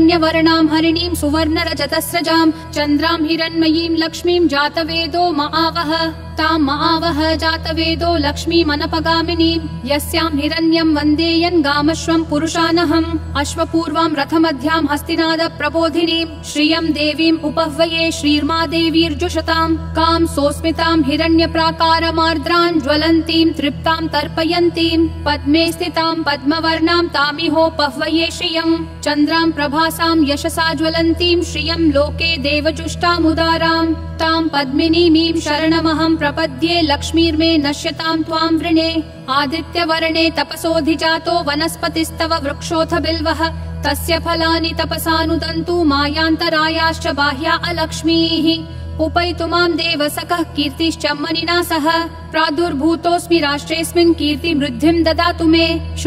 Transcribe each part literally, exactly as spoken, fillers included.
हिरण्यवर्णां हरिणीं सुवर्णरजतस्रजां चन्द्रां हिरण्मयीं लक्ष्मीं जातवेदो महावह तां महावह जातवेदो लक्ष्मीमनपगामिनीं यस्यां हिरण्यं वन्देयन् गामश्वं पुरुषानहम् अश्वपूर्वां रथमध्यां हस्तिनाद प्रबोधिनीं श्रियं देवीम् उपह्वये श्रीर्मादेवीर्जुषतां कां सोऽस्मितां हिरण्यप्राकारमार्द्रां ज्वलन्तीं तृप्तां तर्पयन्तीं पद्मे स्थितां पद्मवर्णां तामिहोपह्वये श्रियं चन्द्रां प्रभासां यशसा ज्वलन्तीं श्रियं लोके देवजुष्टामुदारां तां पद्मिनीमीं शरणमहं प्रपद्ये लक्ष्मीर्मे नश्यतां त्वां वृणे आदित्यवर्णे तपसोऽधिजातो वनस्पतिस्तव वृक्षोऽथ बिल्वः तस्य फलानि तपसानुदन्तु मायान्तरायाश्च बाह्या अलक्ष्मीः उपैतुमां देवसखः कीर्तिश्च मनिना सह प्रादुर्भूतोऽस्मि राष्ट्रेऽस्मिन् कीर्तिमृद्धिं ददातु मे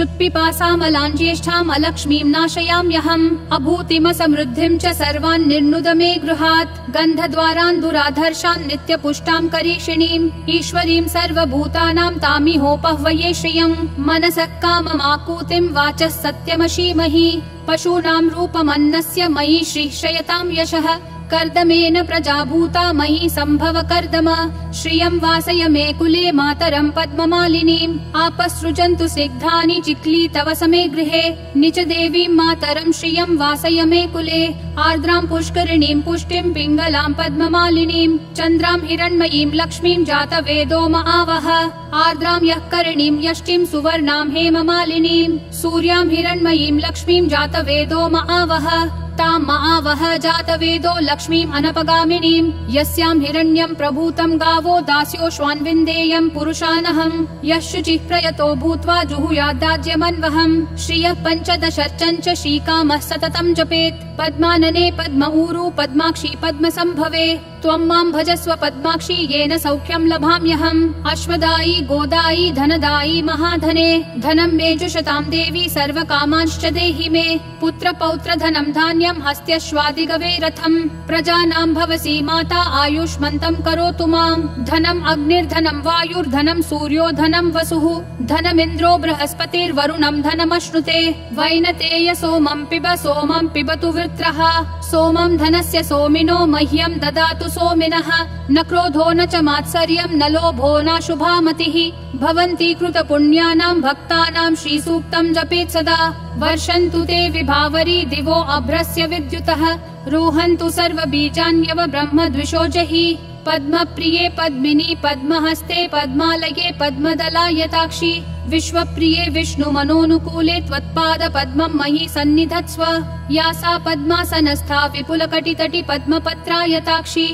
क्षुत्पिपासामलाञ्ज्येष्ठाम् अलक्ष्मीं नाशयाम्यहम् अभूतिमसमृद्धिं च सर्वान् निर्नुद मे गृहात् गन्धद्वारान् दुराधर्षान् नित्यपुष्टां करीषिणीम् ईश्वरीं सर्वभूतानां तामिहोपह्वये श्रियं मनसः काममाकूतिं वाचः सत्यमशीमहि पशूनां रूपमन्नस्य मयि श्रीश्रयतां यशः कर्दमेन प्रजाभूता मयि सम्भव कर्दम श्रियं वासय मे कुले मातरं पद्ममालिनीम् आपसृजन्तु सिग्धानि चिक्ली तव समे गृहे निच देवीं मातरं श्रियं वासय मे कुले आर्द्रां पुष्करिणीं पुष्टिं पिङ्गलां पद्ममालिनीं चन्द्रां हिरण्मयीं लक्ष्मीं जातवेदो महावह आर्द्रां यः करिणीं यष्टिं सुवर्णां हेममालिनीं सूर्यां हिरण्मयीं लक्ष्मीं जातवेदो महावह तां महावह जातवेदो लक्ष्मीम् अनपगामिनीं यस्यां हिरण्यं प्रभूतं गावो दास्योश्वान्विन्देयं पुरुषानहम् यः शुचिः प्रयतो भूत्वा जुहुयाद्दाज्यमन्वहम् श्रियः पञ्चदशर्चञ्च श्रीकामः सततं जपेत् पद्मानने पद्म ऊरू पद्माक्षी पद्मसम्भवे त्वं मां भजस्व पद्माक्षी येन सौख्यं लभाम्यहम् अश्वदायी गोदायी धनदायी महाधने धनं मे जुषतां देवी सर्वकामांश्च देहि मे पुत्र पौत्र धनं धान्यं हस्त्यश्वादिगवे रथम् प्रजानां भवसि माता आयुष्मन्तं करोतु मां धनम् अग्निर्धनं वायुर्धनं सूर्यो धनं वसुः धनमिन्द्रो बृहस्पतिर्वरुणं धनमश्नुते वैनतेय सोमं पिब सोमं पिबतु वृत्रः सोमं धनस्य सोमिनो मह्यं ददातु सोमिनः न क्रोधो न च मात्सर्यं न लोभो न शुभा मतिः भवन्ति कृतपुण्यानां भक्तानां श्रीसूक्तं जपेत् सदा वर्षन्तु ते विभावरी दिवो अभ्रस्य विद्युतः रोहन्तु सर्वबीजान्यव ब्रह्म द्विषोजहि पद्मप्रिये पद्मिनी पद्महस्ते पद्मालये पद्मदलायताक्षी विश्वप्रिये विष्णुमनोनुकूले त्वत्पाद पद्मं मयि सन्निधत्स्व या सा पद्मासनस्था विपुलकटितटी पद्मपत्रायताक्षी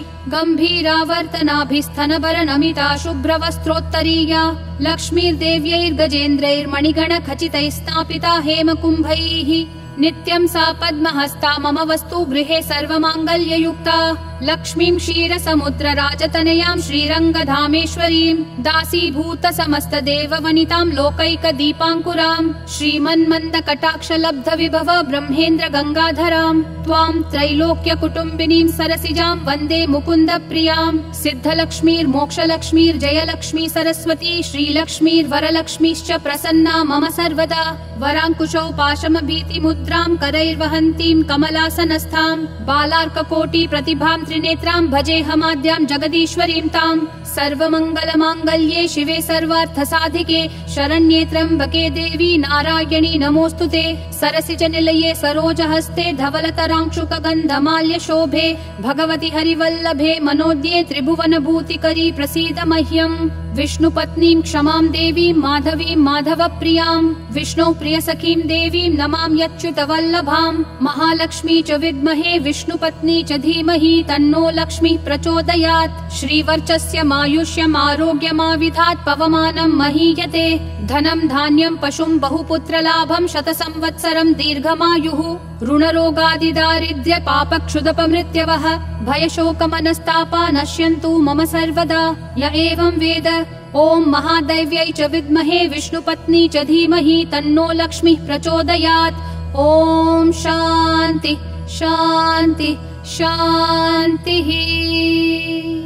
गम्भीरावर्तनाभिस्थनभरनमिता शुभ्रवस्त्रोत्तरीया लक्ष्मीर्देव्यैर्गजेन्द्रैर्मणिगणखचितैः स्थापिता हेमकुम्भैः नित्यं सा पद्महस्ता मम वस्तु गृहे सर्वमाङ्गल्ययुक्ता लक्ष्मीं क्षीरसमुद्रराजतनयां श्रीरङ्गधामेश्वरीं दासीभूत समस्त देववनितां लोकैकदीपाङ्कुरां श्रीमन्मन्दकटाक्षलब्धविभव ब्रह्मेन्द्र गङ्गाधरां त्वां त्रैलोक्यकुटुम्बिनीं सरसिजां वन्दे मुकुन्दप्रियां सिद्धलक्ष्मीर्मोक्षलक्ष्मीर्जयलक्ष्मी सरस्वती श्रीलक्ष्मीर्वरलक्ष्मीश्च प्रसन्ना मम सर्वदा वराङ्कुशौ पाशमभीतिमुद्रां करैर्वहन्तीं कमलासनस्थां बालार्ककोटि प्रतिभां त्रिनेत्रां भजेऽहमाद्यां जगदीश्वरीं तां सर्वमङ्गलमाङ्गल्ये शिवे सर्वार्थसाधिके शरण्ये त्र्यम्बके देवी नारायणी नमोऽस्तुते सरसिजनिलये सरोजहस्ते धवलतरांशुकगन्धमाल्यशोभे भगवति हरिवल्लभे मनोज्ञे त्रिभुवनभूतिकरी प्रसीद मह्यम् विष्णुपत्नीं क्षमां देवीं माधवीं माधवप्रियां विष्णु प्रियसखीं देवीं नमाम्यच्युतवल्लभां महालक्ष्मी च विद्महे विष्णुपत्नी च धीमहि तन्नो लक्ष्मीः प्रचोदयात् श्रीवर्चस्य मायुष्यमारोग्यमाविधात् पवमानं महीयते धनं धान्यं पशुं बहुपुत्रलाभं शतसंवत्सरं दीर्घमायुः ऋणरोगादिदारिद्र्य पापक्षुदपमृत्यवः भयशोकमनस्तापा नश्यन्तु मम सर्वदा य एवं वेद ॐ महादैव्यै च विद्महे विष्णुपत्नी च धीमहि तन्नो लक्ष्मीः प्रचोदयात् ॐ शान्ति शान्ति शान्तिः।